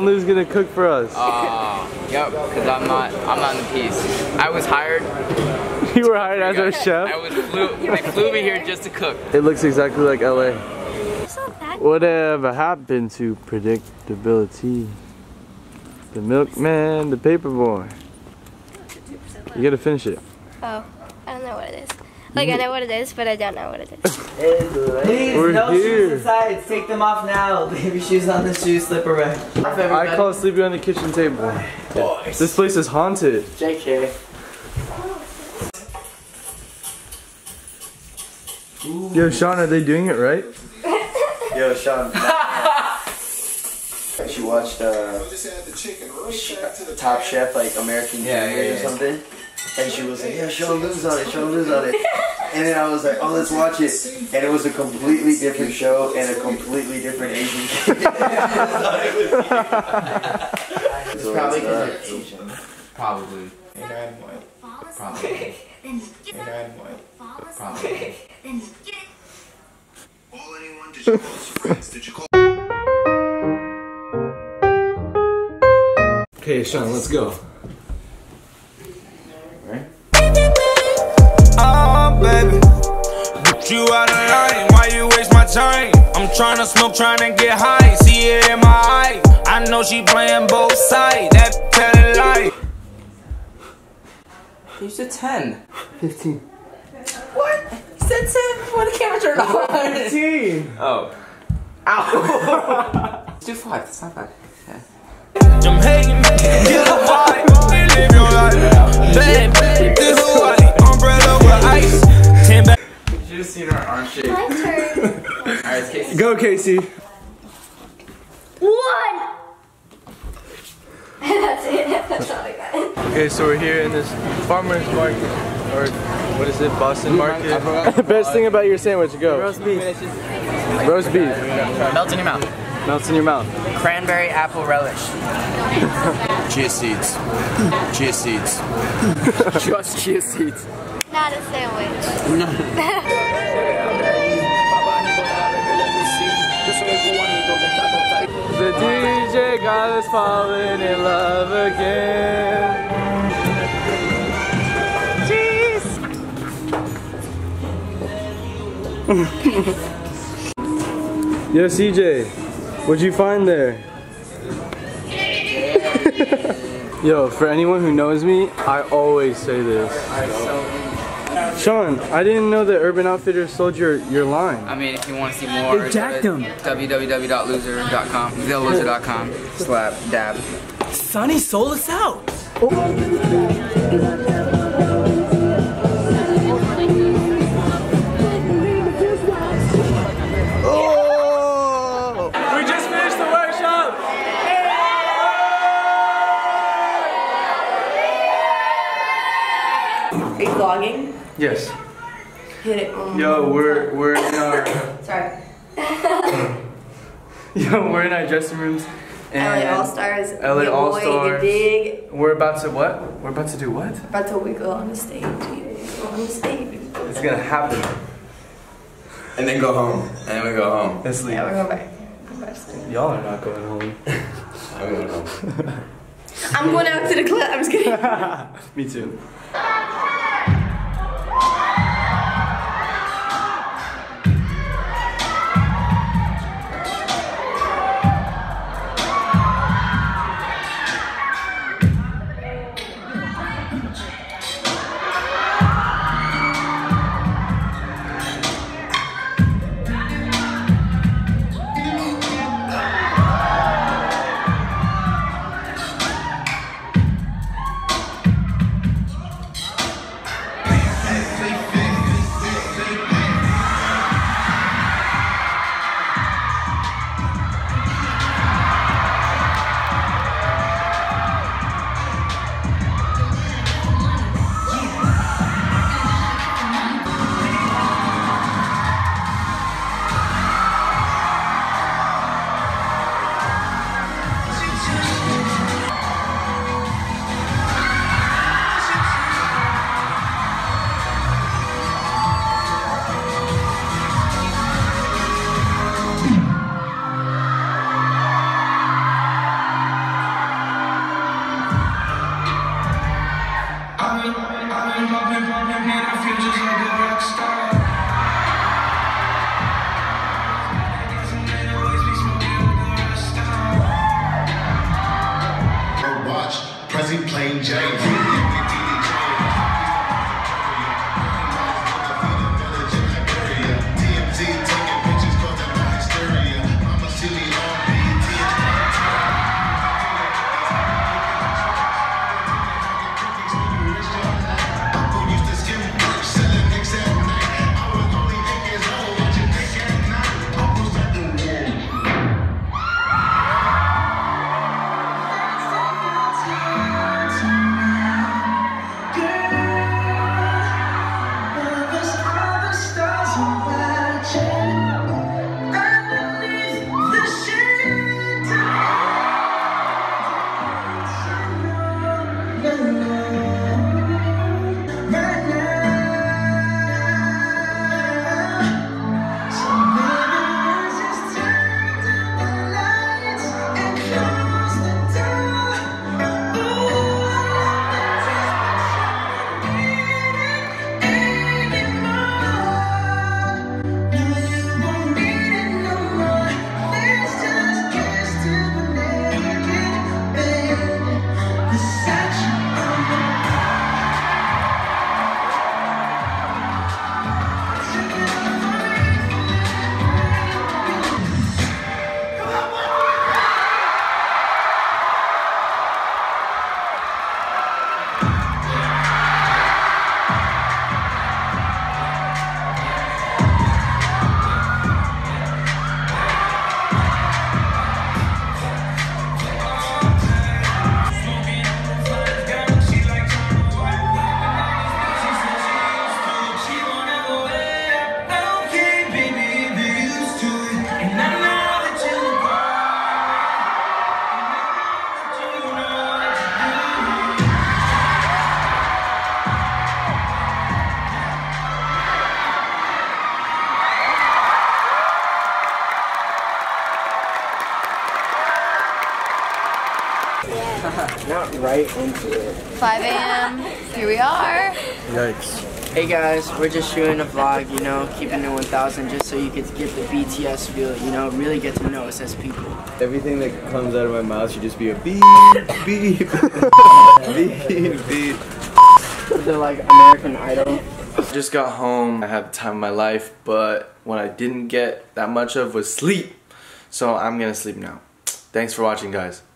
Sean Lou's gonna cook for us. Yep, because I'm not in the piece. I was hired. You were hired as our chef? They flew me here just to cook. It looks exactly like LA. Whatever happened to predictability? The milkman, the paperboy. You gotta finish it. Oh, I don't know what it is. Like, I know what it is, but I don't know what it is. Please, no shoes inside. Take them off now. Leave your shoes on the shoe slipper rack. I call sleeping on the kitchen table. Boys. This place is haunted. JK. Yo, Sean, are they doing it right? Yo, Sean. She watched Top Chef, like American Junior or something. And she was like, yeah, Sean Lou's on it, Sean Lou's on it. And then I was like, oh, let's watch it. And it was a completely different show and a completely different Asian kid. It's probably because you're Asian. Probably. And I'm white. Probably. And I'm white. Probably. All anyone did you call friends? Did you call? Okay, Sean, let's go. Oh, baby, get you out of line. Why you waste my time? I'm trying to smoke, trying to get high. See it in my eye. I know she playing both sides. That telling lie. You said 10. 15. What? You said 10 when the camera turned on. 15! Oh. Ow. Let's do 5. That's not bad. I'm hating, get a vibe, live your life. Babe, this Hawaii, umbrella with ice. 10 back. You should have seen her arm shake. My turn. Alright, it's Casey. Go, Casey. 1! That's it. That's all I got. Okay, so we're here in this farmer's market. Or, what is it, Boston market? Best thing about your sandwich, go. Roast beef. Roast beef. Melts in your mouth. Melts in your mouth. Cranberry apple relish. Chia seeds. Chia seeds. Just chia seeds. Not a sandwich. The DJ got us falling in love again. Jeez. Yo, CJ, what'd you find there? Yo, for anyone who knows me, I always say this. Sean, I didn't know that Urban Outfitters sold your line. I mean, if you want to see more, They jacked them. www.loser.com, theloser.com/dab. Sonny sold us out. We just finished the workshop! Are you vlogging? Yes. Hit it. Yo, we're in our Sorry. we're in our dressing rooms. And LA All Stars. LA All Stars. Big. We're about to what? We're about to do what? About to wiggle on the stage. On the stage. It's gonna happen. And then go home. And then we go home. Let's leave. Yeah, we're going back. Y'all are not going home. I'm going home. I'm going out to the club. I'm just kidding. Me too. he plain Jane. Not right into it. 5 a.m. Here we are. Yikes. Hey guys, we're just shooting a vlog, you know, keeping it 1000 just so you could get the BTS feel, you know, really get to know us as people. Everything that comes out of my mouth should just be a beep, beep, beep, beep. They're like American Idol. Just got home. I had the time of my life, but what I didn't get that much of was sleep. So I'm gonna sleep now. Thanks for watching, guys.